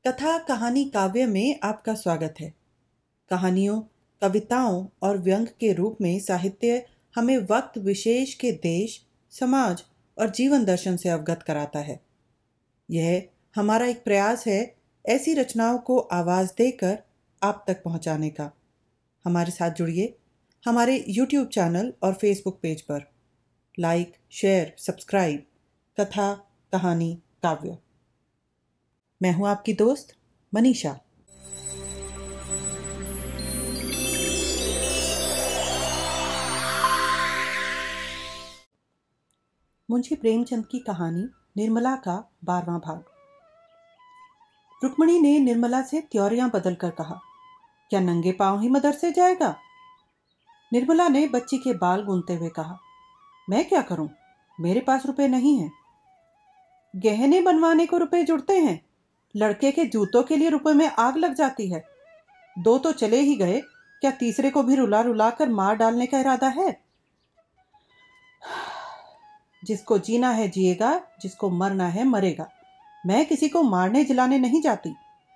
कथा कहानी काव्य में आपका स्वागत है। कहानियों, कविताओं और व्यंग के रूप में साहित्य हमें वक्त विशेष के देश, समाज और जीवन दर्शन से अवगत कराता है। यह हमारा एक प्रयास है ऐसी रचनाओं को आवाज़ देकर आप तक पहुंचाने का। हमारे साथ जुड़िए हमारे YouTube चैनल और Facebook पेज पर। लाइक, शेयर, सब्सक्राइब कथा कहानी काव्य। मैं हूं आपकी दोस्त मनीषा। मुंशी प्रेमचंद की कहानी निर्मला का 12वां भाग। रुक्मणी ने निर्मला से त्योरियां बदलकर कहा, क्या नंगे पांव ही मदरसे जाएगा? निर्मला ने बच्ची के बाल गूंथते हुए कहा, मैं क्या करूं, मेरे पास रुपए नहीं हैं। गहने बनवाने को रुपए जुड़ते हैं, लड़के के जूतों के लिए रुपए में आग लग जाती है। 2 तो चले ही गए, क्या तीसरे को भी रुला रुला कर मार डालने का इरादा है? जिसको जीना है जिएगा, जिसको मरना है मरेगा। मैं किसी को मारने जलाने नहीं जाती।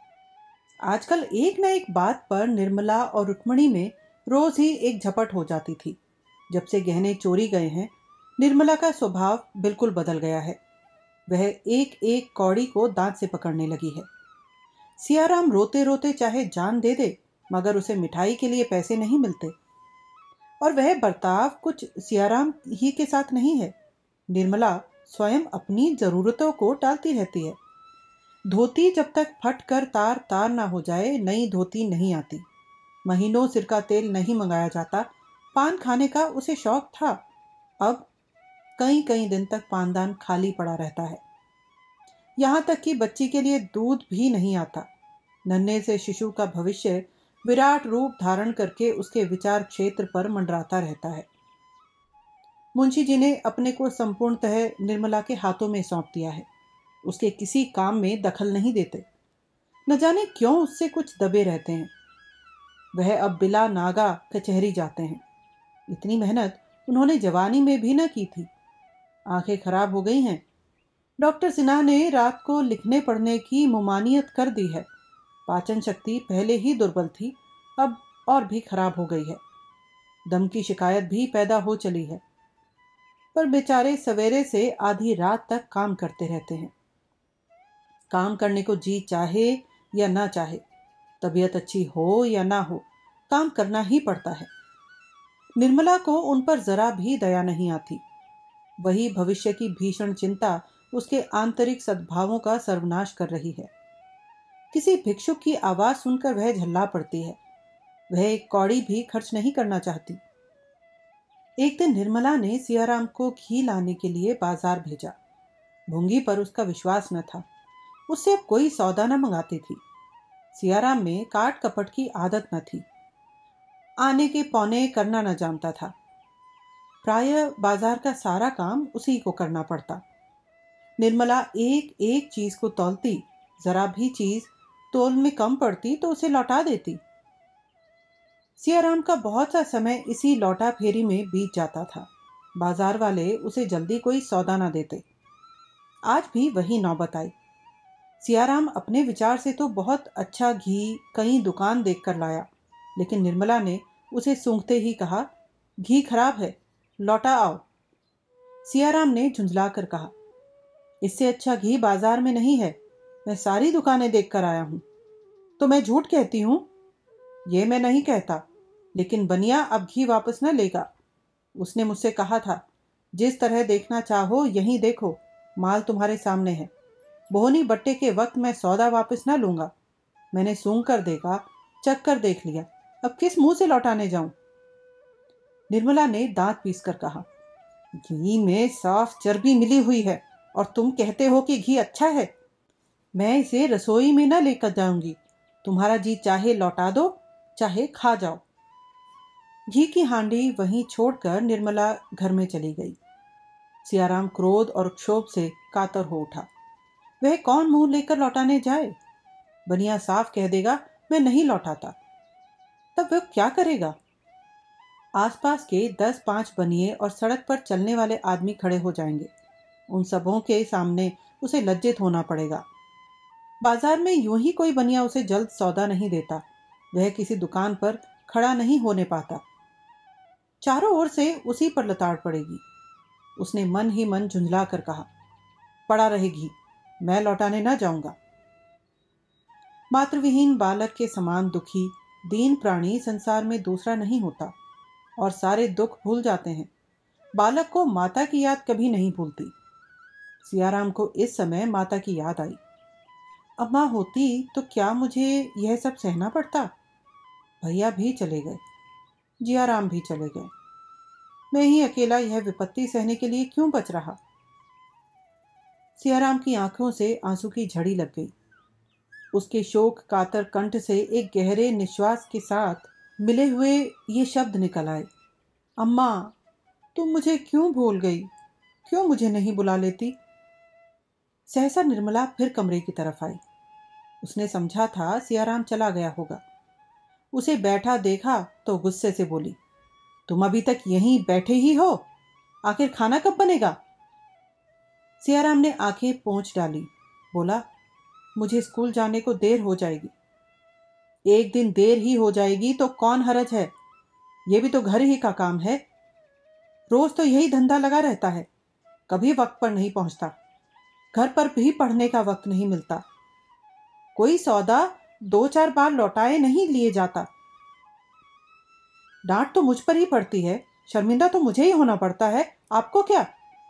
आजकल एक न एक बात पर निर्मला और रुक्मणी में रोज ही एक झपट हो जाती थी। जब से गहने चोरी गए हैं, निर्मला का स्वभाव बिल्कुल बदल गया है। वह एक एक कौड़ी को दांत से पकड़ने लगी है। सियाराम रोते रोते चाहे जान दे दे, मगर उसे मिठाई के लिए पैसे नहीं मिलते। और वह बर्ताव कुछ सियाराम ही के साथ नहीं है। निर्मला स्वयं अपनी जरूरतों को टालती रहती है। धोती जब तक फट कर तार तार ना हो जाए, नई धोती नहीं आती। महीनों सिर का तेल नहीं मंगाया जाता। पान खाने का उसे शौक था, अब कई कई दिन तक पानदान खाली पड़ा रहता है। यहाँ तक कि बच्ची के लिए दूध भी नहीं आता। नन्हे से शिशु का भविष्य विराट रूप धारण करके उसके विचार क्षेत्र पर मंडराता रहता है। मुंशी जी ने अपने को संपूर्णतः निर्मला के हाथों में सौंप दिया है। उसके किसी काम में दखल नहीं देते। न जाने क्यों उससे कुछ दबे रहते हैं। वह अब बिला नागा कचहरी जाते हैं। इतनी मेहनत उन्होंने जवानी में भी न की थी। आंखें खराब हो गई हैं। डॉक्टर सिन्हा ने रात को लिखने पढ़ने की मुमानियत कर दी है। पाचन शक्ति पहले ही दुर्बल थी, अब और भी खराब हो गई है। दम की शिकायत भी पैदा हो चली है। पर बेचारे सवेरे से आधी रात तक काम करते रहते हैं। काम करने को जी चाहे या ना चाहे, तबीयत अच्छी हो या ना हो, काम करना ही पड़ता है। निर्मला को उन पर जरा भी दया नहीं आती। वही भविष्य की भीषण चिंता उसके आंतरिक सद्भावों का सर्वनाश कर रही है। किसी भिक्षुक की आवाज सुनकर वह झल्ला पड़ती है। वह एक कौड़ी भी खर्च नहीं करना चाहती। एक दिन निर्मला ने सियाराम को घी लाने के लिए बाजार भेजा। भूंगी पर उसका विश्वास न था। उससे अब कोई सौदा न मंगाती थी। सियाराम में काट कपट की आदत न थी। आने के पौने करना न जानता था। प्रायः बाजार का सारा काम उसी को करना पड़ता। निर्मला एक एक चीज को तौलती। जरा भी चीज तोल में कम पड़ती तो उसे लौटा देती। सियाराम का बहुत सा समय इसी लौटा फेरी में बीत जाता था। बाजार वाले उसे जल्दी कोई सौदा न देते। आज भी वही नौबत आई। सियाराम अपने विचार से तो बहुत अच्छा घी कहीं दुकान देखकर लाया, लेकिन निर्मला ने उसे सूंघते ही कहा, घी खराब है, लौटा आओ। सियाराम ने झुंझलाकर कहा, इससे अच्छा घी बाजार में नहीं है। मैं सारी दुकानें देखकर आया हूं। तो मैं झूठ कहती हूं? ये मैं नहीं कहता, लेकिन बनिया अब घी वापस न लेगा। उसने मुझसे कहा था, जिस तरह देखना चाहो यहीं देखो, माल तुम्हारे सामने है। बोहनी बट्टे के वक्त मैं सौदा वापस न लूंगा। मैंने सूंघ कर देखा, चख कर देख लिया, अब किस मुंह से लौटाने जाऊं? निर्मला ने दांत पीसकर कहा, घी में साफ चर्बी मिली हुई है और तुम कहते हो कि घी अच्छा है। मैं इसे रसोई में न लेकर जाऊंगी। तुम्हारा जी चाहे लौटा दो, चाहे खा जाओ। घी की हांडी वहीं छोड़कर निर्मला घर में चली गई। सियाराम क्रोध और क्षोभ से कातर हो उठा। वह कौन मुंह लेकर लौटाने जाए? बनिया साफ कह देगा, मैं नहीं लौटाता। तब वह क्या करेगा? आसपास के 10-5 बनिए और सड़क पर चलने वाले आदमी खड़े हो जाएंगे। उन सबों के सामने उसे लज्जित होना पड़ेगा। बाजार में यूं ही कोई बनिया उसे जल्द सौदा नहीं देता। वह किसी दुकान पर खड़ा नहीं होने पाता। चारों ओर से उसी पर लताड़ पड़ेगी। उसने मन ही मन झुंझला कर कहा, पड़ा रहे घी, मैं लौटाने ना जाऊंगा। मातृविहीन बालक के समान दुखी दीन प्राणी संसार में दूसरा नहीं होता और सारे दुख भूल जाते हैं। बालक को माता की याद कभी नहीं भूलती। सियाराम को इस समय माता की याद आई। अम्मा होती तो क्या मुझे यह सब सहना पड़ता। भैया भी चले गए, जियाराम भी चले गए, मैं ही अकेला यह विपत्ति सहने के लिए क्यों बच रहा। सियाराम की आंखों से आंसू की झड़ी लग गई। उसके शोक कातर कंठ से एक गहरे निश्वास के साथ मिले हुए ये शब्द निकल आए, अम्मा तुम मुझे क्यों भूल गई, क्यों मुझे नहीं बुला लेती। सहसा निर्मला फिर कमरे की तरफ आई। उसने समझा था सियाराम चला गया होगा। उसे बैठा देखा तो गुस्से से बोली, तुम अभी तक यहीं बैठे ही हो, आखिर खाना कब बनेगा। सियाराम ने आंखें पोंछ डाली, बोला, मुझे स्कूल जाने को देर हो जाएगी। एक दिन देर ही हो जाएगी तो कौन हरज है, ये भी तो घर ही का काम है। रोज तो यही धंधा लगा रहता है, कभी वक्त पर नहीं पहुंचता। घर पर भी पढ़ने का वक्त नहीं मिलता। कोई सौदा 2-4 बार लौटाए नहीं लिए जाता। डांट तो मुझ पर ही पड़ती है, शर्मिंदा तो मुझे ही होना पड़ता है, आपको क्या।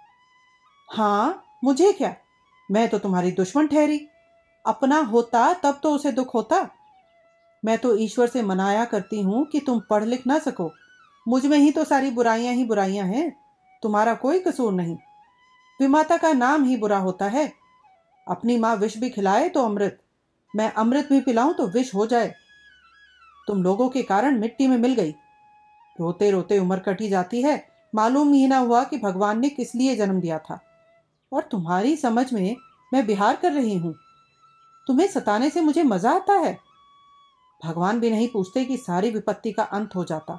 हाँ मुझे क्या, मैं तो तुम्हारी दुश्मन ठहरी। अपना होता तब तो उसे दुख होता। मैं तो ईश्वर से मनाया करती हूं कि तुम पढ़ लिख ना सको। मुझ में ही तो सारी बुराइयां ही बुराइयां हैं, तुम्हारा कोई कसूर नहीं। विमाता का नाम ही बुरा होता है। अपनी माँ विष भी खिलाए तो अमृत, मैं अमृत भी पिलाऊं तो विष हो जाए। तुम लोगों के कारण मिट्टी में मिल गई। रोते रोते उम्र कटी जाती है, मालूम ही ना हुआ कि भगवान ने किस लिए जन्म दिया था। और तुम्हारी समझ में मैं बिहार कर रही हूं। तुम्हें सताने से मुझे मजा आता है। भगवान भी नहीं पूछते कि सारी विपत्ति का अंत हो जाता।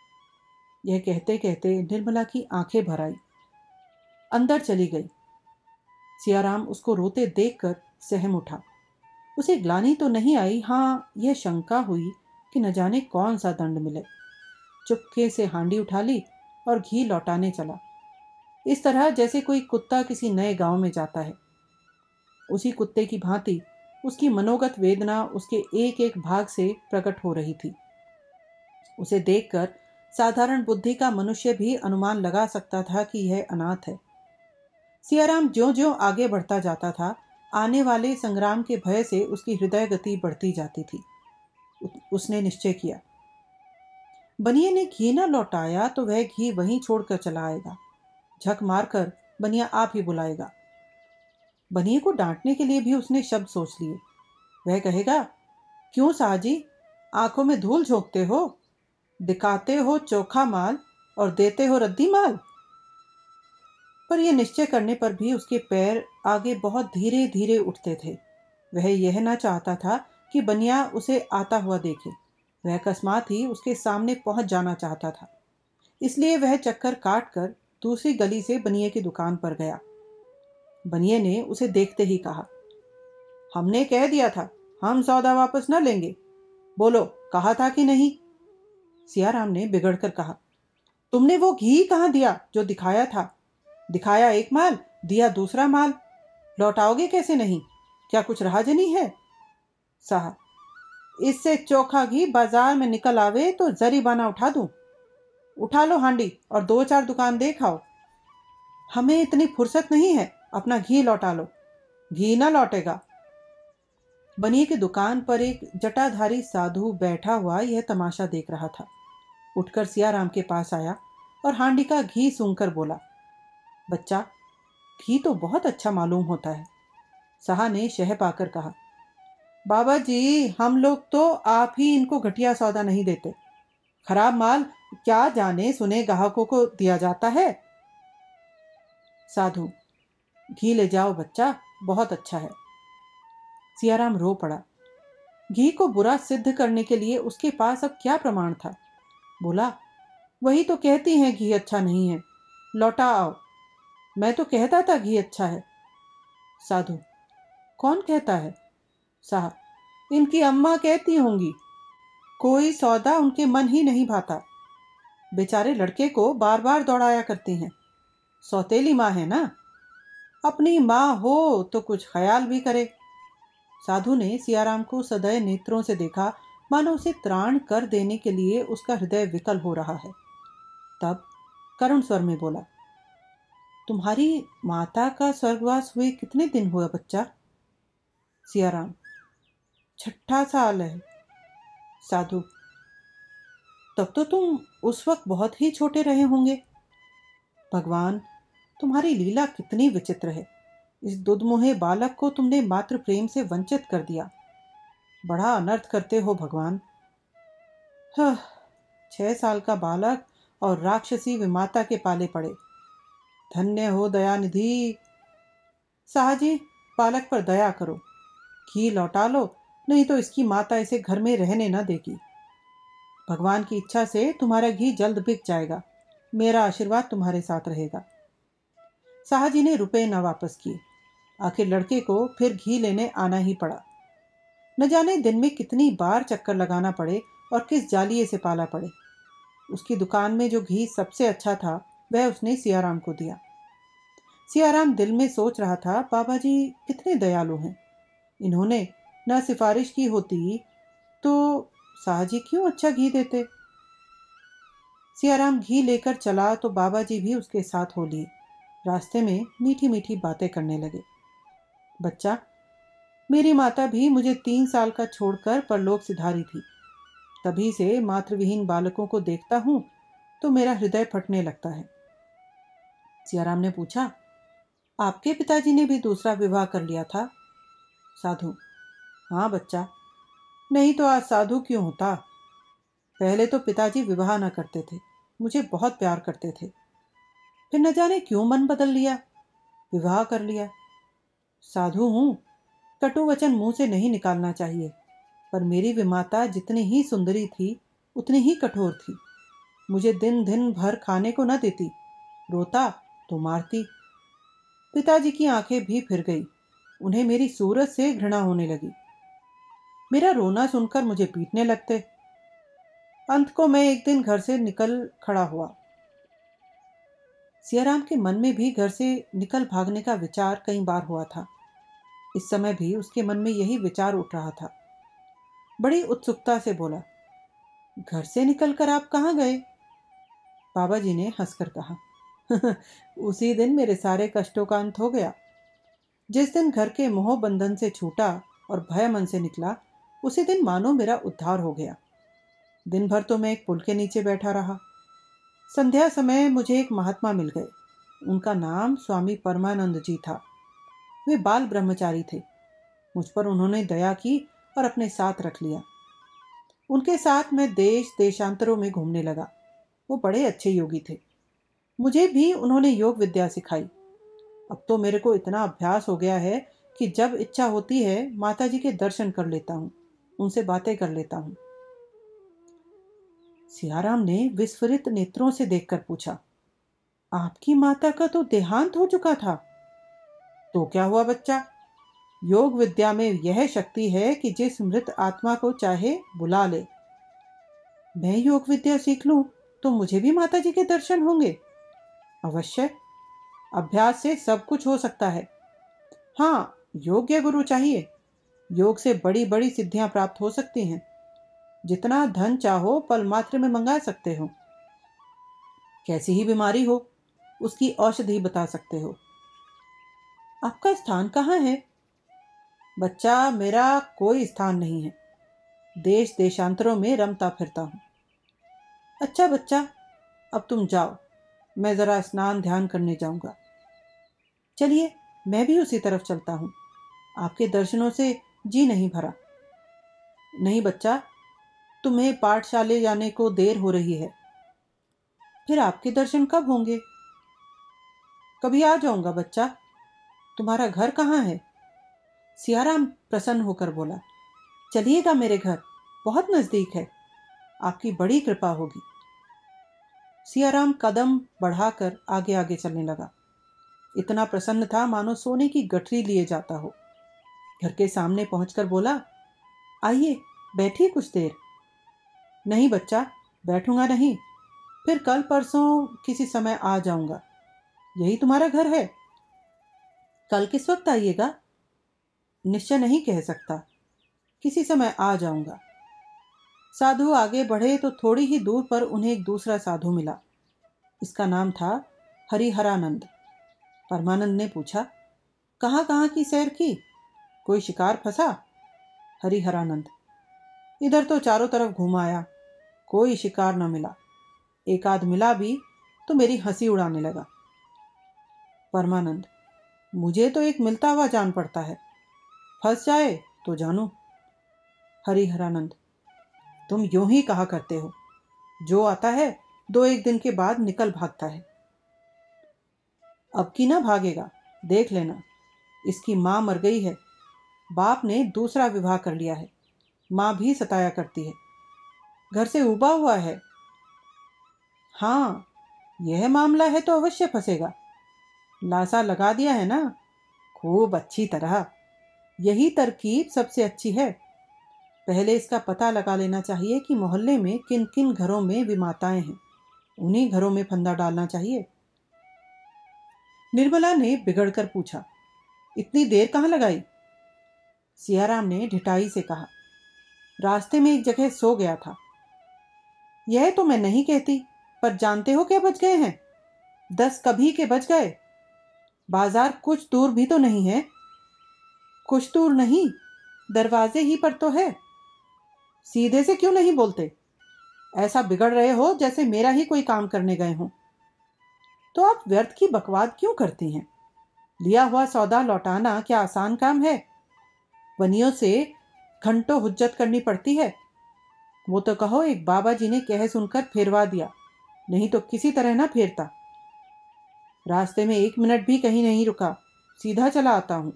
यह कहते कहते निर्मला की आंखें भर आई, अंदर चली गई। सियाराम उसको रोते देखकर सहम उठा। उसे ग्लानि तो नहीं आई, हाँ यह शंका हुई कि न जाने कौन सा दंड मिले। चुपके से हांडी उठा ली और घी लौटाने चला, इस तरह जैसे कोई कुत्ता किसी नए गांव में जाता है। उसी कुत्ते की भांति उसकी मनोगत वेदना उसके एक एक भाग से प्रकट हो रही थी। उसे देखकर साधारण बुद्धि का मनुष्य भी अनुमान लगा सकता था कि यह अनाथ है। सियाराम ज्यों-ज्यों आगे बढ़ता जाता था, आने वाले संग्राम के भय से उसकी हृदय गति बढ़ती जाती थी। उसने निश्चय किया, बनिए ने घी न लौटाया तो वह घी वहीं छोड़कर चला आएगा। झक मारकर बनिया आप ही बुलाएगा। बनिए को डांटने के लिए भी उसने शब्द सोच लिए। वह कहेगा, क्यों साहजी, आंखों में धूल झोंकते हो, दिखाते हो चोखा माल और देते हो रद्दी माल। पर यह निश्चय करने पर भी उसके पैर आगे बहुत धीरे धीरे उठते थे। वह यह ना चाहता था कि बनिया उसे आता हुआ देखे। वह अकस्मात ही उसके सामने पहुंच जाना चाहता था। इसलिए वह चक्कर काट कर दूसरी गली से बनिए की दुकान पर गया। बनिए ने उसे देखते ही कहा, हमने कह दिया था हम सौदा वापस न लेंगे, बोलो कहा था कि नहीं। सियाराम ने बिगड़कर कहा, तुमने वो घी कहाँ दिया जो दिखाया था। दिखाया एक माल, दिया दूसरा माल, लौटाओगे कैसे नहीं, क्या कुछ राहजनी है। साहब, इससे चोखा घी बाजार में निकल आवे तो जरीबाना उठा दूं। उठा लो हांडी और 2-4 दुकान देखाओ। हमें इतनी फुर्सत नहीं है, अपना घी लौटा लो। घी ना लौटेगा। बनिए की दुकान पर एक जटाधारी साधु बैठा हुआ यह तमाशा देख रहा था। उठकर सियाराम के पास आया और हांडी का घी सूंघकर बोला, बच्चा, घी तो बहुत अच्छा मालूम होता है। साहा ने शह पाकर कहा, बाबा जी, हम लोग तो आप ही इनको घटिया सौदा नहीं देते। खराब माल क्या जाने सुने ग्राहकों को दिया जाता है। साधु, घी ले जाओ बच्चा, बहुत अच्छा है। सियाराम रो पड़ा। घी को बुरा सिद्ध करने के लिए उसके पास अब क्या प्रमाण था। बोला, वही तो कहती हैं घी अच्छा नहीं है, लौटा आओ। मैं तो कहता था घी अच्छा है। साधु, कौन कहता है, साहब, इनकी अम्मा कहती होंगी कोई सौदा उनके मन ही नहीं भाता। बेचारे लड़के को बार बार दौड़ाया करती हैं। सौतेली माँ है ना, अपनी माँ हो तो कुछ ख्याल भी करे। साधु ने सियाराम को सदैव नेत्रों से देखा, मानो उसे त्राण कर देने के लिए उसका हृदय विकल हो रहा है। तब करुण स्वर में बोला, तुम्हारी माता का स्वर्गवास हुए कितने दिन हुआ बच्चा? सियाराम, 6ठा साल है। साधु, तब तो तुम उस वक्त बहुत ही छोटे रहे होंगे। भगवान, तुम्हारी लीला कितनी विचित्र है। इस दुधमुहे बालक को तुमने मातृ प्रेम से वंचित कर दिया। बड़ा अनर्थ करते हो भगवान। 6 साल का बालक और राक्षसी विमाता के पाले पड़े। धन्य हो दयानिधि। साहजी, बालक पर दया करो, घी लौटा लो, नहीं तो इसकी माता इसे घर में रहने न देगी। भगवान की इच्छा से तुम्हारा घी जल्द बिक जाएगा। मेरा आशीर्वाद तुम्हारे साथ रहेगा। साहजी ने रुपए न वापस किए। आखिर लड़के को फिर घी लेने आना ही पड़ा। न जाने दिन में कितनी बार चक्कर लगाना पड़े और किस जालिये से पाला पड़े। उसकी दुकान में जो घी सबसे अच्छा था वह उसने सियाराम को दिया। सियाराम दिल में सोच रहा था, बाबा जी कितने दयालु हैं। इन्होंने न सिफारिश की होती तो साहजी क्यों अच्छा घी देते। सियाराम घी लेकर चला तो बाबा जी भी उसके साथ हो लिए। रास्ते में मीठी मीठी बातें करने लगे। बच्चा, मेरी माता भी मुझे 3 साल का छोड़कर परलोक सिधारी थी। तभी से मातृविहीन बालकों को देखता हूं तो मेरा हृदय फटने लगता है। सियाराम ने पूछा, आपके पिताजी ने भी दूसरा विवाह कर लिया था? साधु, हाँ बच्चा, नहीं तो आज साधु क्यों होता। पहले तो पिताजी विवाह न करते थे, मुझे बहुत प्यार करते थे। फिर न जाने क्यों मन बदल लिया, विवाह कर लिया। साधु हूं, कटु वचन मुंह से नहीं निकालना चाहिए, पर मेरी विमाता जितनी ही सुंदरी थी उतनी ही कठोर थी। मुझे दिन दिन भर खाने को न देती, रोता तो मारती। पिताजी की आंखें भी फिर गई, उन्हें मेरी सूरत से घृणा होने लगी। मेरा रोना सुनकर मुझे पीटने लगते। अंत को मैं एक दिन घर से निकल खड़ा हुआ। सियाराम के मन में भी घर से निकल भागने का विचार कई बार हुआ था। इस समय भी उसके मन में यही विचार उठ रहा था। बड़ी उत्सुकता से बोला, घर से निकलकर आप कहाँ गए? बाबा जी ने हंसकर कहा, उसी दिन मेरे सारे कष्टों का अंत हो गया। जिस दिन घर के मोह बंधन से छूटा और भय मन से निकला, उसी दिन मानो मेरा उद्धार हो गया। दिन भर तो मैं एक पुल के नीचे बैठा रहा। संध्या समय मुझे एक महात्मा मिल गए। उनका नाम स्वामी परमानंद जी था। वे बाल ब्रह्मचारी थे। मुझ पर उन्होंने दया की और अपने साथ रख लिया। उनके साथ मैं देश देशांतरों में घूमने लगा। वो बड़े अच्छे योगी थे। मुझे भी उन्होंने योग विद्या सिखाई। अब तो मेरे को इतना अभ्यास हो गया है कि जब इच्छा होती है माता जी के दर्शन कर लेता हूँ, उनसे बातें कर लेता हूँ। सियाराम ने विस्फारित नेत्रों से देखकर पूछा, आपकी माता का तो देहांत हो चुका था। तो क्या हुआ बच्चा, योग विद्या में यह शक्ति है कि जिस मृत आत्मा को चाहे बुला ले। मैं योग विद्या सीख लूं तो मुझे भी माता जी के दर्शन होंगे? अवश्य, अभ्यास से सब कुछ हो सकता है। हाँ, योग्य गुरु चाहिए। योग से बड़ी बड़ी सिद्धियां प्राप्त हो सकती हैं। जितना धन चाहो पल मात्र में मंगा सकते हो। कैसी ही बीमारी हो उसकी औषधि बता सकते हो। आपका स्थान कहाँ है? बच्चा, मेरा कोई स्थान नहीं है। देश देशांतरों में रमता फिरता हूँ। अच्छा बच्चा, अब तुम जाओ, मैं जरा स्नान ध्यान करने जाऊंगा। चलिए, मैं भी उसी तरफ चलता हूँ। आपके दर्शनों से जी नहीं भरा। नहीं बच्चा, तुम्हें पाठशाले जाने को देर हो रही है। फिर आपके दर्शन कब होंगे? कभी आ जाऊंगा बच्चा। तुम्हारा घर कहाँ है? सियाराम प्रसन्न होकर बोला, चलिएगा मेरे घर, बहुत नजदीक है। आपकी बड़ी कृपा होगी। सियाराम कदम बढ़ाकर आगे आगे चलने लगा। इतना प्रसन्न था मानो सोने की गठरी लिए जाता हो। घर के सामने पहुंचकर बोला, आइए बैठिए कुछ देर। नहीं बच्चा, बैठूंगा नहीं, फिर कल परसों किसी समय आ जाऊंगा। यही तुम्हारा घर है? कल किस वक्त आइएगा? निश्चय नहीं कह सकता, किसी समय आ जाऊंगा। साधु आगे बढ़े तो थोड़ी ही दूर पर उन्हें एक दूसरा साधु मिला। इसका नाम था हरिहरानंद। परमानंद ने पूछा, कहाँ कहाँ की सैर की? कोई शिकार फंसा? हरिहरानंद, इधर तो चारों तरफ घूम आया, कोई शिकार न मिला। एक आध मिला भी तो मेरी हंसी उड़ाने लगा। परमानंद, मुझे तो एक मिलता हुआ जान पड़ता है, फंस जाए तो जानू। हरिहरानंद, तुम यूं ही कहा करते हो, जो आता है 2-1 दिन के बाद निकल भागता है। अब की ना भागेगा, देख लेना। इसकी माँ मर गई है, बाप ने दूसरा विवाह कर लिया है, माँ भी सताया करती है, घर से उबा हुआ है। हाँ, यह मामला है तो अवश्य फंसेगा। लासा लगा दिया है ना, खूब अच्छी तरह। यही तरकीब सबसे अच्छी है। पहले इसका पता लगा लेना चाहिए कि मोहल्ले में किन किन घरों में विमाताएं हैं, उन्हीं घरों में फंदा डालना चाहिए। निर्मला ने बिगड़कर पूछा, इतनी देर कहाँ लगाई? सियाराम ने ढिठाई से कहा, रास्ते में एक जगह सो गया था। यह तो मैं नहीं कहती, पर जानते हो क्या बच गए हैं? 10 कभी के बच गए। बाजार कुछ दूर भी तो नहीं है। कुछ दूर नहीं, दरवाजे ही पर तो है। सीधे से क्यों नहीं बोलते? ऐसा बिगड़ रहे हो जैसे मेरा ही कोई काम करने गए हों। तो आप व्यर्थ की बकवाद क्यों करती हैं? लिया हुआ सौदा लौटाना क्या आसान काम है? बनियों से घंटों हुज्जत करनी पड़ती है। वो तो कहो एक बाबा जी ने कह सुनकर फेरवा दिया, नहीं तो किसी तरह ना फेरता। रास्ते में 1 मिनट भी कहीं नहीं रुका, सीधा चला आता हूं।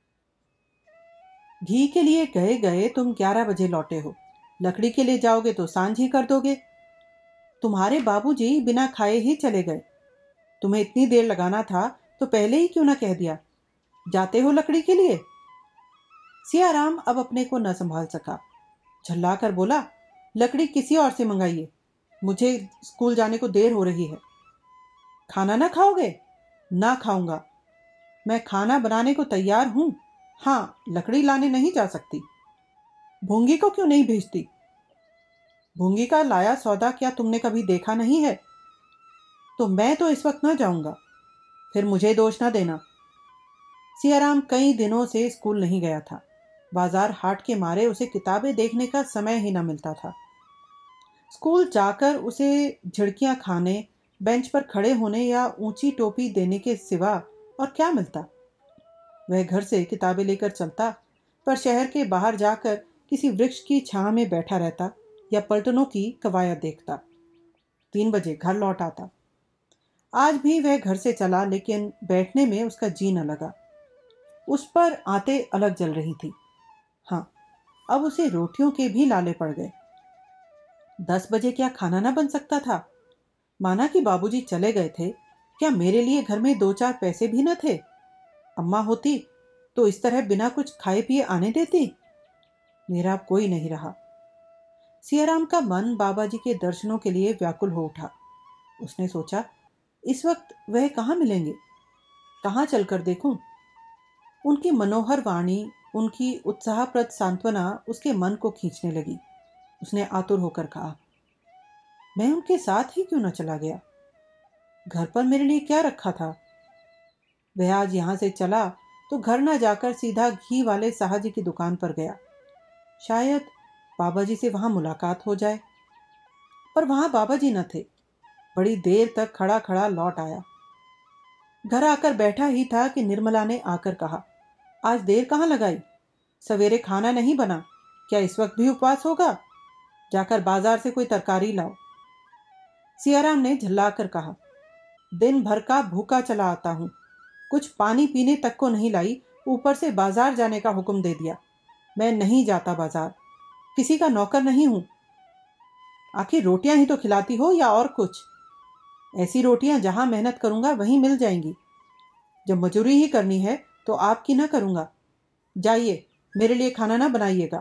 घी के लिए गए गए तुम 11 बजे लौटे हो, लकड़ी के लिए जाओगे तो सांझ ही कर दोगे। तुम्हारे बाबूजी बिना खाए ही चले गए। तुम्हें इतनी देर लगाना था तो पहले ही क्यों ना कह दिया, जाते हो लकड़ी के लिए। सियाराम अब अपने को न संभाल सका, झल्ला कर बोला, लकड़ी किसी और से मंगाइए, मुझे स्कूल जाने को देर हो रही है। खाना ना खाओगे? ना खाऊंगा। मैं खाना बनाने को तैयार हूं, हाँ, लकड़ी लाने नहीं जा सकती। भूंगी को क्यों नहीं भेजती? भूंगी का लाया सौदा क्या तुमने कभी देखा नहीं है? तो मैं तो इस वक्त ना जाऊंगा, फिर मुझे दोष ना देना। सियाराम कई दिनों से स्कूल नहीं गया था। बाजार हाट के मारे उसे किताबें देखने का समय ही ना मिलता था। स्कूल जाकर उसे झिड़कियां खाने, बेंच पर खड़े होने या ऊंची टोपी देने के सिवा और क्या मिलता? वह घर से किताबें लेकर चलता, पर शहर के बाहर जाकर किसी वृक्ष की छांव में बैठा रहता या पलटनों की कवायद देखता। 3 बजे घर लौट आता। आज भी वह घर से चला, लेकिन बैठने में उसका जी न लगा। उस पर आते अलग जल रही थी। हाँ, अब उसे रोटियों के भी लाले पड़ गए। 10 बजे क्या खाना ना बन सकता था? माना कि बाबूजी चले गए थे, क्या मेरे लिए घर में 2-4 पैसे भी न थे? अम्मा होती तो इस तरह बिना कुछ खाए पिए आने देती? मेरा अब कोई नहीं रहा। सियाराम का मन बाबा जी के दर्शनों के लिए व्याकुल हो उठा। उसने सोचा, इस वक्त वह कहाँ मिलेंगे, कहाँ चलकर देखूं? उनकी मनोहर वाणी, उनकी उत्साहप्रद सांत्वना उसके मन को खींचने लगी। उसने आतुर होकर कहा, मैं उनके साथ ही क्यों न चला गया? घर पर मेरे लिए क्या रखा था? वह आज यहां से चला तो घर न जाकर सीधा घी वाले साहजी की दुकान पर गया। शायद बाबा जी से वहां मुलाकात हो जाए। पर वहां बाबा जी न थे। बड़ी देर तक खड़ा खड़ा लौट आया। घर आकर बैठा ही था कि निर्मला ने आकर कहा, आज देर कहाँ लगाई? सवेरे खाना नहीं बना, क्या इस वक्त भी उपवास होगा? जाकर बाजार से कोई तरकारी लाओ। सियाराम ने झल्लाकर कहा, दिन भर का भूखा चला आता हूं, कुछ पानी पीने तक को नहीं लाई, ऊपर से बाजार जाने का हुक्म दे दिया। मैं नहीं जाता बाजार, किसी का नौकर नहीं हूं। आखिर रोटियां ही तो खिलाती हो या और कुछ? ऐसी रोटियां जहां मेहनत करूंगा वहीं मिल जाएंगी। जब मजूरी ही करनी है तो आपकी ना करूंगा। जाइए, मेरे लिए खाना ना बनाइएगा।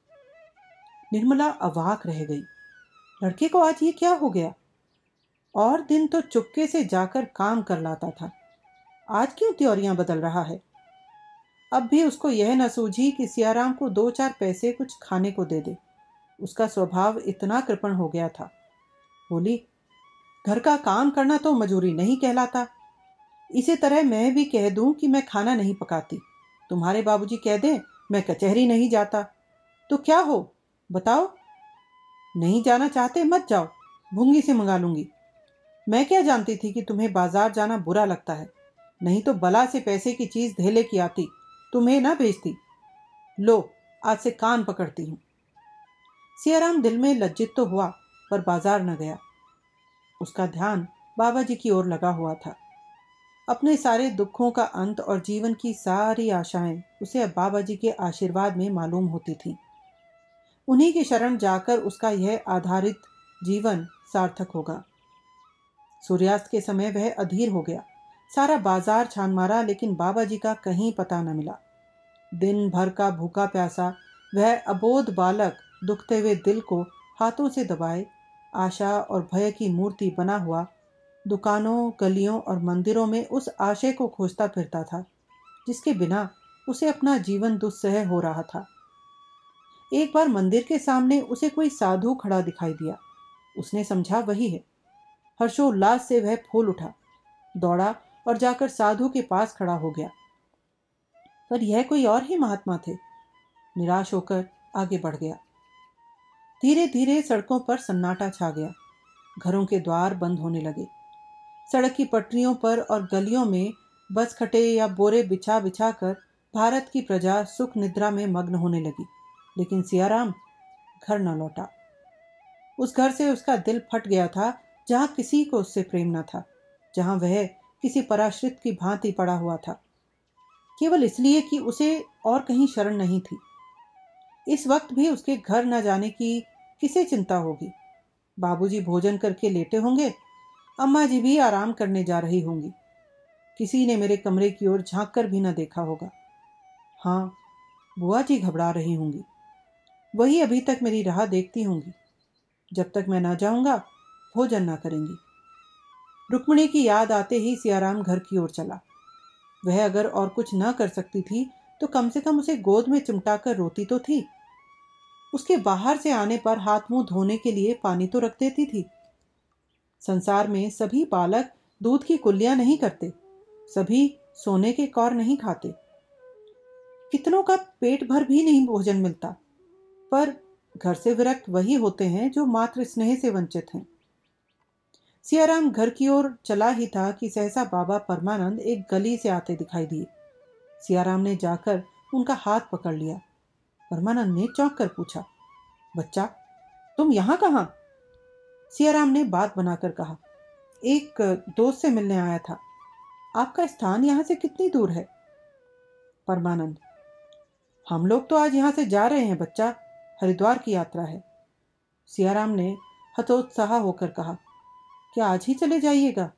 निर्मला अवाक रह गई। लड़के को आज ये क्या हो गया? और दिन तो चुपके से जाकर काम कर लाता था, आज क्यों त्योरियां बदल रहा है? अब भी उसको यह न सूझी कि सियाराम को 2-4 पैसे कुछ खाने को दे दे। उसका स्वभाव इतना कृपण हो गया था। बोली, घर का काम करना तो मजूरी नहीं कहलाता। इसी तरह मैं भी कह दूं कि मैं खाना नहीं पकाती, तुम्हारे बाबूजी कह दें मैं कचहरी नहीं जाता, तो क्या हो बताओ? नहीं जाना चाहते मत जाओ, भूंगी से मंगा लूंगी। मैं क्या जानती थी कि तुम्हें बाजार जाना बुरा लगता है, नहीं तो बला से पैसे की चीज धेले की आती, तुम्हें ना भेजती। लो, आज से कान पकड़ती हूं। सियाराम दिल में लज्जित तो हुआ, पर बाजार न गया। उसका ध्यान बाबा जी की ओर लगा हुआ था। अपने सारे दुखों का अंत और जीवन की सारी आशाएं उसे अब बाबा जी के आशीर्वाद में मालूम होती थीं। उन्हीं की शरण जाकर उसका यह आधारित जीवन सार्थक होगा। सूर्यास्त के समय वह अधीर हो गया। सारा बाजार छान मारा, लेकिन बाबा जी का कहीं पता न मिला। दिन भर का भूखा प्यासा वह अबोध बालक दुखते हुए दिल को हाथों से दबाए आशा और भय की मूर्ति बना हुआ दुकानों, गलियों और मंदिरों में उस आशय को खोजता फिरता था जिसके बिना उसे अपना जीवन दुस्सह हो रहा था। एक बार मंदिर के सामने उसे कोई साधु खड़ा दिखाई दिया। उसने समझा वही है। हर्षोल्लास से वह फूल उठा, दौड़ा और जाकर साधु के पास खड़ा हो गया। पर यह कोई और ही महात्मा थे। निराश होकर आगे बढ़ गया। धीरे धीरे सड़कों पर सन्नाटा छा गया। घरों के द्वार बंद होने लगे। सड़क की पटरियों पर और गलियों में बस खटे या बोरे बिछा बिछा कर भारत की प्रजा सुख निद्रा में मग्न होने लगी। लेकिन सियाराम घर न लौटा। उस घर से उसका दिल फट गया था, जहां किसी को उससे प्रेम न था, जहां वह किसी पराश्रित की भांति पड़ा हुआ था, केवल इसलिए कि उसे और कहीं शरण नहीं थी। इस वक्त भी उसके घर न जाने की किसे चिंता होगी? बाबूजी भोजन करके लेटे होंगे, अम्मा जी भी आराम करने जा रही होंगी। किसी ने मेरे कमरे की ओर झांक कर भी न देखा होगा। हाँ, बुआ जी घबरा रही होंगी। वही अभी तक मेरी राह देखती होंगी। जब तक मैं ना जाऊंगा भोजन ना करेंगी। रुक्मिणी की याद आते ही सियाराम घर की ओर चला। वह अगर और कुछ न कर सकती थी तो कम से कम उसे गोद में चिमटा कर रोती तो थी। उसके बाहर से आने पर हाथ मुंह धोने के लिए पानी तो रख देती थी। संसार में सभी बालक दूध की कुल्लियां नहीं करते, सभी सोने के कौर नहीं खाते। कितनों का पेट भर भी नहीं भोजन मिलता, पर घर से विरक्त वही होते हैं जो मात्र स्नेह से वंचित हैं। सियाराम घर की ओर चला ही था कि सहसा बाबा परमानंद एक गली से आते दिखाई दिए। सियाराम ने जाकर उनका हाथ पकड़ लिया। परमानंद ने चौंक कर पूछा, बच्चा, तुम यहां कहां? सियाराम ने बात बनाकर कहा, एक दोस्त से मिलने आया था। आपका स्थान यहां से कितनी दूर है? परमानंद, हम लोग तो आज यहां से जा रहे हैं बच्चा, हरिद्वार की यात्रा है। सियाराम ने हतोत्साह होकर कहा, क्या आज ही चले जाइएगा?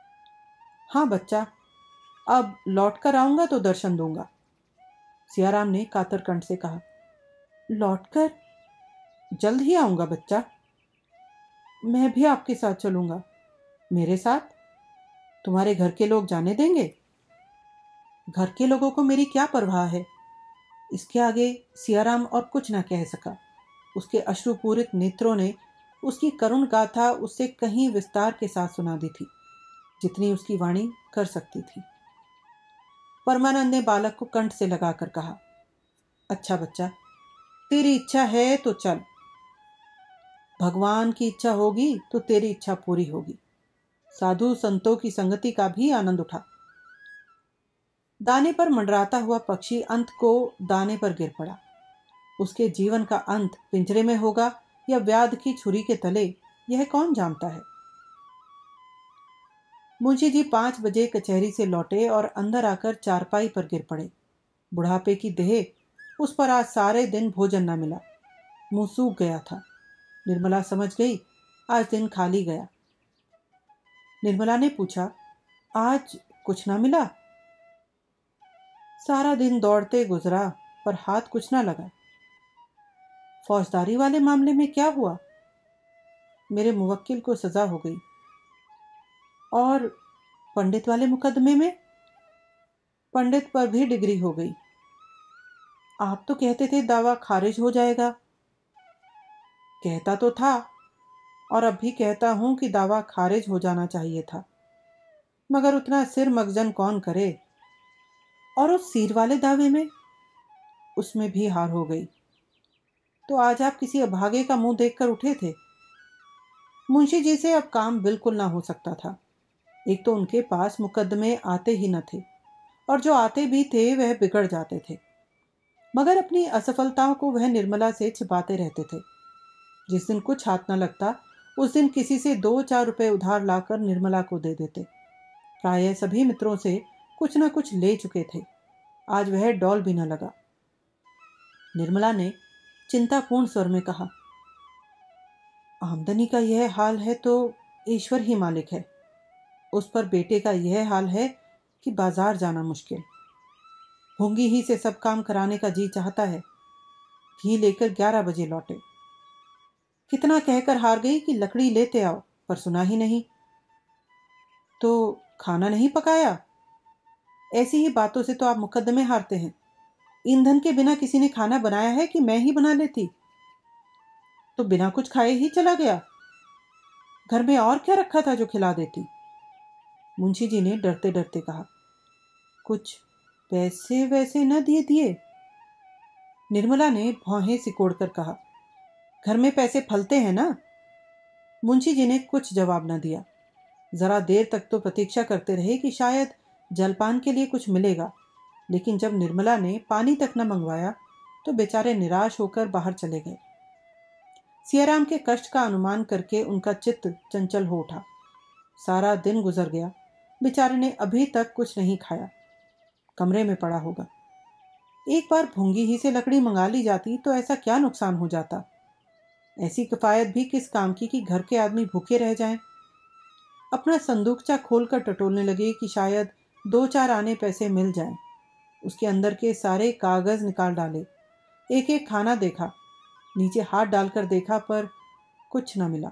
हाँ बच्चा, अब लौट कर आऊंगा तो दर्शन दूंगा। सियाराम ने कातर कंठ से कहा, लौटकर? जल्द ही आऊंगा बच्चा। मैं भी आपके साथ चलूंगा। मेरे साथ? तुम्हारे घर के लोग जाने देंगे? घर के लोगों को मेरी क्या परवाह है? इसके आगे सियाराम और कुछ न कह सका। उसके अश्रुपूरित नेत्रों ने उसकी करुण गाथा उससे कहीं विस्तार के साथ सुना दी थी, जितनी उसकी वाणी कर सकती थी। परमानंद ने बालक को कंठ से लगाकर कहा, अच्छा बच्चा, तेरी इच्छा है तो चल। भगवान की इच्छा होगी तो तेरी इच्छा पूरी होगी। साधु संतों की संगति का भी आनंद उठा। दाने पर मंडराता हुआ पक्षी अंत को दाने पर गिर पड़ा। उसके जीवन का अंत पिंजरे में होगा या व्याध की छुरी के तले, यह कौन जानता है। मुंशी जी 5 बजे कचहरी से लौटे और अंदर आकर चारपाई पर गिर पड़े। बुढ़ापे की देह, उस पर आज सारे दिन भोजन न मिला। मुंह सूख गया था। निर्मला समझ गई आज दिन खाली गया। निर्मला ने पूछा, आज कुछ ना मिला? सारा दिन दौड़ते गुजरा, पर हाथ कुछ ना लगा। फौजदारी वाले मामले में क्या हुआ? मेरे मुवक्किल को सजा हो गई। और पंडित वाले मुकदमे में? पंडित पर भी डिग्री हो गई। आप तो कहते थे दावा खारिज हो जाएगा। कहता तो था, और अब भी कहता हूं कि दावा खारिज हो जाना चाहिए था, मगर उतना सिर मगजन कौन करे। और उस सिर वाले दावे में? उसमें भी हार हो गई। तो आज आप किसी अभागे का मुंह देखकर उठे थे। मुंशी जी से अब काम बिल्कुल ना हो सकता था। एक तो उनके पास मुकदमे आते ही न थे, और जो आते भी थे वह बिगड़ जाते थे। मगर अपनी असफलताओं को वह निर्मला से छिपाते रहते थे। जिस दिन कुछ हाथ न लगता, उस दिन किसी से 2-4 रुपए उधार लाकर निर्मला को दे देते। प्रायः सभी मित्रों से कुछ न कुछ ले चुके थे। आज वह डॉल भी न लगा। निर्मला ने चिंतापूर्ण स्वर में कहा, आमदनी का यह हाल है तो ईश्वर ही मालिक है। उस पर बेटे का यह हाल है कि बाजार जाना मुश्किल। भूंगी ही से सब काम कराने का जी चाहता है। घी लेकर 11 बजे लौटे। कितना कहकर हार गई कि लकड़ी लेते आओ, पर सुना ही नहीं। तो खाना नहीं पकाया? ऐसी ही बातों से तो आप मुकदमे हारते हैं। ईंधन के बिना किसी ने खाना बनाया है कि मैं ही बना लेती? तो बिना कुछ खाए ही चला गया। घर में और क्या रखा था जो खिला देती? मुंशी जी ने डरते डरते कहा, कुछ पैसे वैसे न दिए दिए? निर्मला ने भौहें सिकोड़कर कहा, घर में पैसे फलते हैं ना। मुंशी जी ने कुछ जवाब न दिया। जरा देर तक तो प्रतीक्षा करते रहे कि शायद जलपान के लिए कुछ मिलेगा, लेकिन जब निर्मला ने पानी तक न मंगवाया तो बेचारे निराश होकर बाहर चले गए। सियाराम के कष्ट का अनुमान करके उनका चित्त चंचल हो उठा। सारा दिन गुजर गया। बेचारे ने अभी तक कुछ नहीं खाया। कमरे में पड़ा होगा। एक बार भूंगी ही से लकड़ी मंगा ली जाती तो ऐसा क्या नुकसान हो जाता। ऐसी किफायत भी किस काम की कि घर के आदमी भूखे रह जाएं। अपना संदूकचा खोलकर टटोलने लगे कि शायद 2-4 आने पैसे मिल जाएं। उसके अंदर के सारे कागज निकाल डाले। एक एक खाना देखा, नीचे हाथ डालकर देखा, पर कुछ न मिला।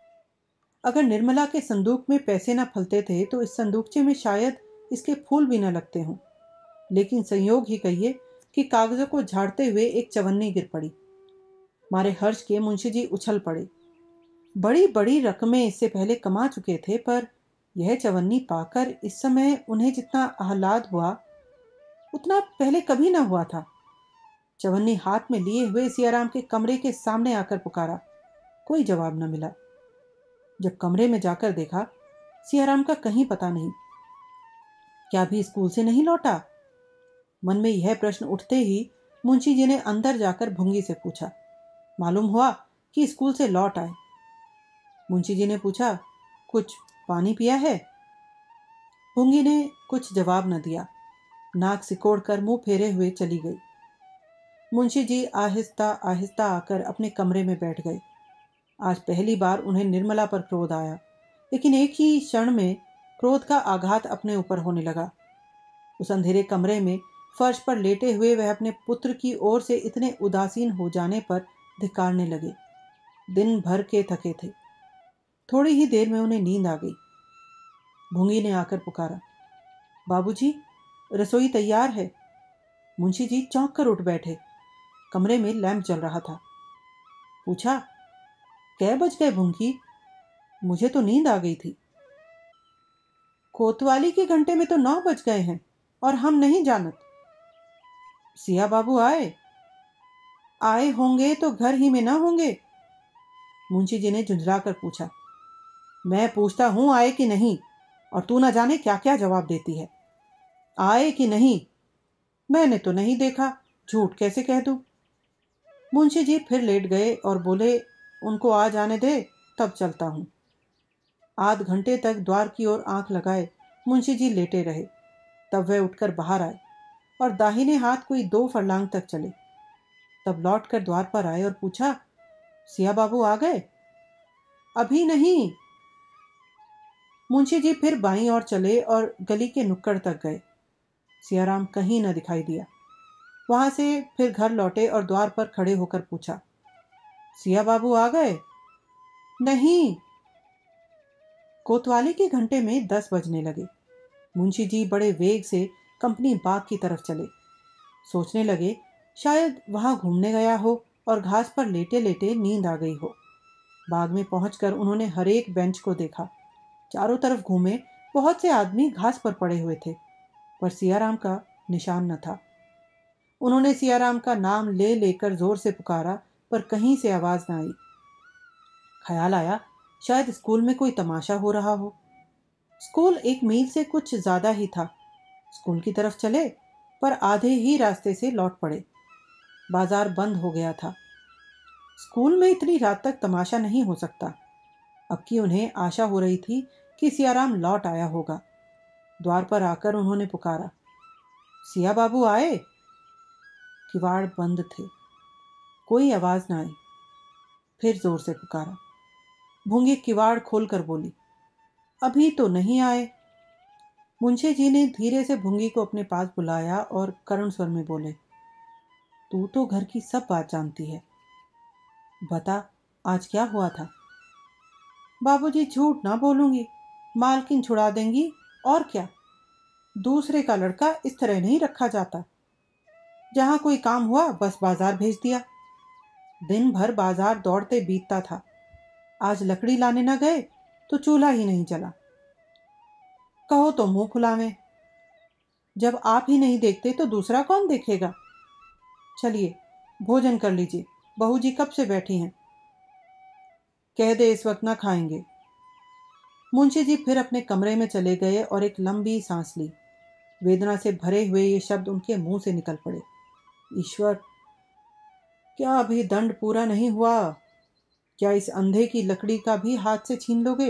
अगर निर्मला के संदूक में पैसे न फलते थे तो इस संदूकचे में शायद इसके फूल भी न लगते हों। लेकिन संयोग ही कहिए कि कागजों को झाड़ते हुए एक चवन्नी गिर पड़ी। मारे हर्ष के मुंशी जी उछल पड़े। बड़ी बड़ी रकमें इससे पहले कमा चुके थे, पर यह चवन्नी पाकर इस समय उन्हें जितना आह्लाद हुआ उतना पहले कभी ना हुआ था। चवन्नी हाथ में लिए हुए सियाराम के कमरे के सामने आकर पुकारा। कोई जवाब न मिला। जब कमरे में जाकर देखा, सियाराम का कहीं पता नहीं। क्या अभी स्कूल से नहीं लौटा? मन में यह प्रश्न उठते ही मुंशी जी ने अंदर जाकर भुंगी से पूछा। मालूम हुआ कि स्कूल से लौट आए। मुंशी जी ने पूछा, कुछ पानी पिया है? भुंगी ने कुछ जवाब न दिया। नाक सिकोड़कर मुंह फेरे हुए चली गई। मुंशी जी आहिस्ता आहिस्ता आकर अपने कमरे में बैठ गए। आज पहली बार उन्हें निर्मला पर क्रोध आया, लेकिन एक ही क्षण में क्रोध का आघात अपने ऊपर होने लगा। उस अंधेरे कमरे में फर्श पर लेटे हुए वह अपने पुत्र की ओर से इतने उदासीन हो जाने पर धिक्कारने लगे। दिन भर के थके थे। थोड़ी ही देर में उन्हें नींद आ गई। भूंगी ने आकर पुकारा, बाबूजी, रसोई तैयार है। मुंशी जी चौंक कर उठ बैठे। कमरे में लैंप जल रहा था। पूछा, कै बज गए भूंगी? मुझे तो नींद आ गई थी। कोतवाली के घंटे में तो 9 बज गए हैं और हम नहीं जानत। सिया बाबू आए? आए होंगे तो घर ही में ना होंगे। मुंशी जी ने झुंझला कर पूछा। मैं पूछता हूं आए कि नहीं, और तू ना जाने क्या क्या जवाब देती है। आए कि नहीं? मैंने तो नहीं देखा, झूठ कैसे कह दूं। मुंशी जी फिर लेट गए और बोले, उनको आ जाने दे, तब चलता हूं। आध घंटे तक द्वार की ओर आंख लगाए मुंशी जी लेटे रहे। तब वह उठकर बाहर आए और दाहिने हाथ कोई 2 फरलांग तक चले। तब लौटकर द्वार पर आए और पूछा, सिया बाबू आ गए? अभी नहीं। मुंशी जी फिर बाईं ओर चले और गली के नुक्कड़ तक गए। सियाराम कहीं न दिखाई दिया। वहां से फिर घर लौटे और द्वार पर खड़े होकर पूछा, सिया बाबू आ गए? नहीं। कोतवाली के घंटे में 10 बजने लगे। मुंशी जी बड़े वेग से कंपनी बाग की तरफ चले। सोचने लगे शायद वहां घूमने गया हो और घास पर लेटे लेटे नींद आ गई हो। बाग में पहुंचकर उन्होंने हर एक बेंच को देखा। चारों तरफ घूमे, बहुत से आदमी घास पर पड़े हुए थे, पर सियाराम का निशान न था। उन्होंने सियाराम का नाम ले लेकर जोर से पुकारा, पर कहीं से आवाज न आई। ख्याल आया शायद स्कूल में कोई तमाशा हो रहा हो। स्कूल 1 मील से कुछ ज्यादा ही था। स्कूल की तरफ चले, पर आधे ही रास्ते से लौट पड़े। बाजार बंद हो गया था। स्कूल में इतनी रात तक तमाशा नहीं हो सकता। अब की उन्हें आशा हो रही थी कि सियाराम लौट आया होगा। द्वार पर आकर उन्होंने पुकारा, सिया बाबू आए? किवाड़ बंद थे। कोई आवाज न आई। फिर जोर से पुकारा। भूंगी किवाड़ खोलकर बोली, अभी तो नहीं आए। मुंशी जी ने धीरे से भूंगी को अपने पास बुलाया और करुण स्वर में बोले, तू तो घर की सब बात जानती है, बता आज क्या हुआ था? बाबूजी झूठ ना बोलूंगी, मालकिन छुड़ा देंगी और क्या। दूसरे का लड़का इस तरह नहीं रखा जाता। जहां कोई काम हुआ बस बाजार भेज दिया। दिन भर बाजार दौड़ते बीतता था। आज लकड़ी लाने ना गए तो चूल्हा ही नहीं जला। कहो तो मुंह फुलावे। जब आप ही नहीं देखते तो दूसरा कौन देखेगा? चलिए भोजन कर लीजिए, बहू जी कब से बैठी हैं। कह दे इस वक्त ना खाएंगे। मुंशी जी फिर अपने कमरे में चले गए और एक लंबी सांस ली। वेदना से भरे हुए ये शब्द उनके मुंह से निकल पड़े, ईश्वर, क्या अभी दंड पूरा नहीं हुआ? क्या इस अंधे की लकड़ी का भी हाथ से छीन लोगे?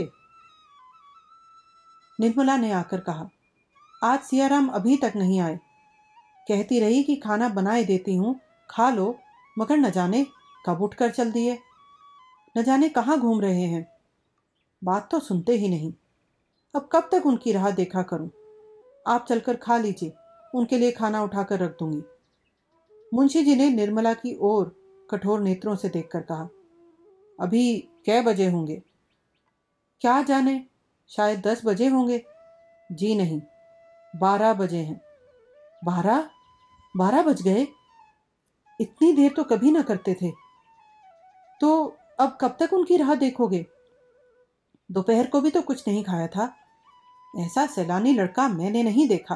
निर्मला ने आकर कहा, आज सियाराम अभी तक नहीं आए। कहती रही कि खाना बनाए देती हूं, खा लो, मगर न जाने कब उठकर चल दिए। न जाने कहाँ घूम रहे हैं। बात तो सुनते ही नहीं। अब कब तक उनकी राह देखा करूं? आप चलकर खा लीजिए, उनके लिए खाना उठाकर रख दूंगी। मुंशी जी ने निर्मला की ओर कठोर नेत्रों से देखकर कहा, अभी कै बजे होंगे? क्या जाने, शायद 10 बजे होंगे। जी नहीं, 12 बजे हैं। 12? 12 बज गए? इतनी देर तो कभी ना करते थे। तो अब कब तक उनकी राह देखोगे? दोपहर को भी तो कुछ नहीं खाया था। ऐसा सैलानी लड़का मैंने नहीं देखा।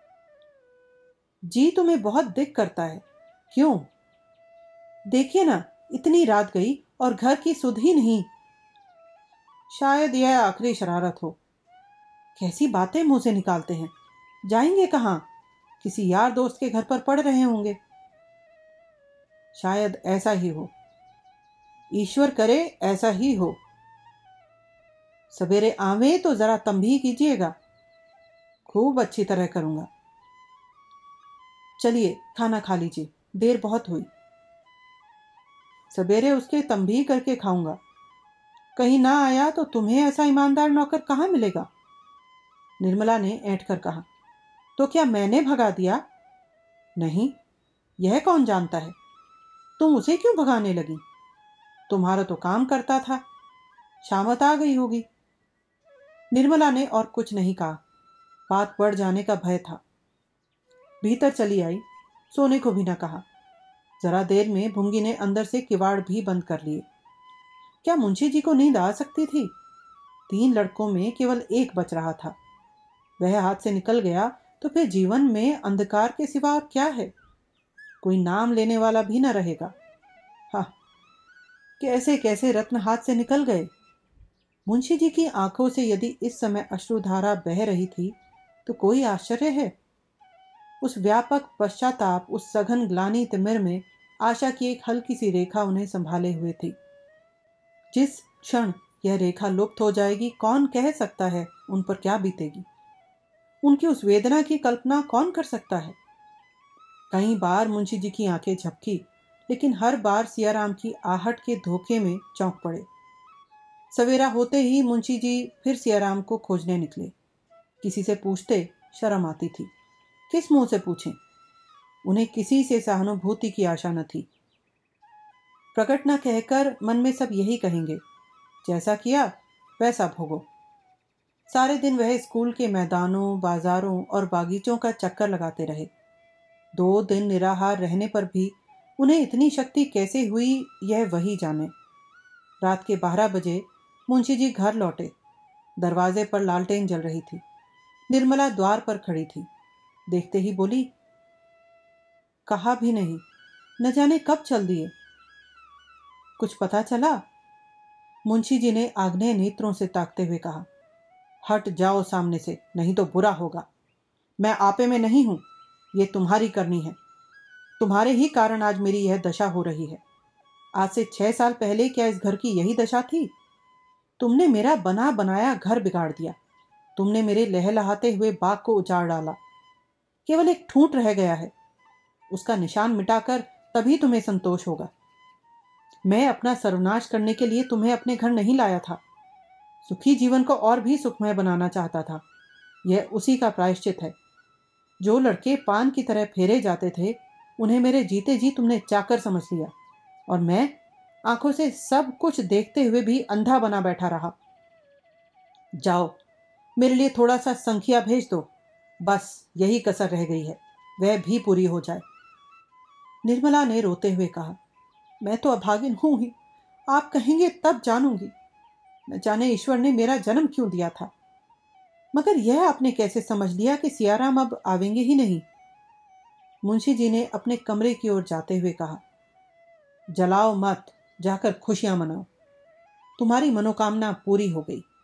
जी तुम्हें बहुत दिक करता है। क्यों? देखिए ना, इतनी रात गई और घर की सुध ही नहीं। शायद यह आखिरी शरारत हो। कैसी बातें मुंह से निकालते हैं। जाएंगे कहाँ? किसी यार दोस्त के घर पर पड़ रहे होंगे। शायद ऐसा ही हो। ईश्वर करे ऐसा ही हो। सवेरे आवे तो जरा तंबी कीजिएगा। खूब अच्छी तरह करूंगा। चलिए खाना खा लीजिए, देर बहुत हुई। सवेरे उसके तंबी करके खाऊंगा। कहीं ना आया तो तुम्हें ऐसा ईमानदार नौकर कहाँ मिलेगा? निर्मला ने ऐंठ कर कहा, तो क्या मैंने भगा दिया? नहीं, यह कौन जानता है। तुम उसे क्यों भगाने लगी? तुम्हारा तो काम करता था, शामत आ गई होगी। निर्मला ने और कुछ नहीं कहा। बात बढ़ जाने का भय था। भीतर चली आई, सोने को भी न कहा। जरा देर में भुंगी ने अंदर से किवाड़ भी बंद कर लिए। क्या मुंशी जी को नींद आ सकती थी? 3 लड़कों में केवल एक बच रहा था। वह हाथ से निकल गया तो फिर जीवन में अंधकार के सिवा और क्या है? कोई नाम लेने वाला भी न रहेगा। हाँ, कैसे कैसे रत्न हाथ से निकल गए। मुंशी जी की आंखों से यदि इस समय अश्रुधारा बह रही थी तो कोई आश्चर्य है? उस व्यापक पश्चाताप, उस सघन ग्लानि तिमिर में आशा की एक हल्की सी रेखा उन्हें संभाले हुए थी। जिस क्षण यह रेखा लुप्त हो जाएगी, कौन कह सकता है उन पर क्या बीतेगी। उनकी उस वेदना की कल्पना कौन कर सकता है। कई बार मुंशी जी की आंखें झपकी, लेकिन हर बार सियाराम की आहट के धोखे में चौंक पड़े। सवेरा होते ही मुंशी जी फिर सियाराम को खोजने निकले। किसी से पूछते शर्म आती थी। किस मुंह से पूछें? उन्हें किसी से सहानुभूति की आशा न थी। प्रकट न कहकर मन में सब यही कहेंगे, जैसा किया वैसा भोगो। सारे दिन वह स्कूल के मैदानों, बाजारों और बागीचों का चक्कर लगाते रहे। 2 दिन निराहार रहने पर भी उन्हें इतनी शक्ति कैसे हुई, यह वही जाने। रात के 12 बजे मुंशी जी घर लौटे। दरवाजे पर लालटेन जल रही थी। निर्मला द्वार पर खड़ी थी। देखते ही बोली, कहा भी नहीं, न जाने कब चल दिए। कुछ पता चला? मुंशी जी ने आग्नेय नेत्रों से ताकते हुए कहा। हट जाओ सामने से, नहीं तो बुरा होगा। मैं आपे में नहीं हूं, ये तुम्हारी करनी है। तुम्हारे ही कारण आज मेरी यह दशा हो रही है। आज से 6 साल पहले क्या इस घर की यही दशा थी? तुमने मेरा बना बनाया घर बिगाड़ दिया। तुमने मेरे लहलहाते हुए बाग को उजाड़ डाला। केवल एक ठूंठ रह गया है, उसका निशान मिटाकर तभी तुम्हें संतोष होगा। मैं अपना सर्वनाश करने के लिए तुम्हें अपने घर नहीं लाया था। सुखी जीवन को और भी सुखमय बनाना चाहता था। यह उसी का प्रायश्चित है। जो लड़के पान की तरह फेरे जाते थे, उन्हें मेरे जीते जी तुमने चाकर समझ लिया, और मैं आंखों से सब कुछ देखते हुए भी अंधा बना बैठा रहा। जाओ, मेरे लिए थोड़ा सा संखिया भेज दो। बस यही कसर रह गई है, वह भी पूरी हो जाए। निर्मला ने रोते हुए कहा, मैं तो अभागिन हूं ही। आप कहेंगे तब जानूंगी। न जाने ईश्वर ने मेरा जन्म क्यों दिया था। मगर यह आपने कैसे समझ लिया कि सियाराम अब आवेंगे ही नहीं? मुंशी जी ने अपने कमरे की ओर जाते हुए कहा, जलाओ मत, जाकर खुशियां मनाओ। तुम्हारी मनोकामना पूरी हो गई।